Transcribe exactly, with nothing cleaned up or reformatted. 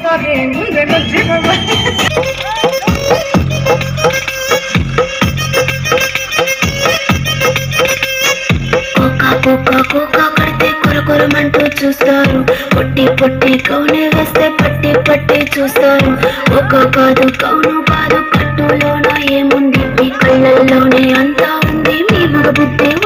Cocoa cocoa కడితే కొరకొరమంటూ చూస్తారు, పొట్టి పొట్టి కౌనే వేస్తే పట్టి పట్టి చూస్తారు. ఒక కాదు కౌను కాదు కట్టులోన ఏముంది, మీ కళ్ళల్లోనే అంతా ఉంది, మీ మగ బుద్ధి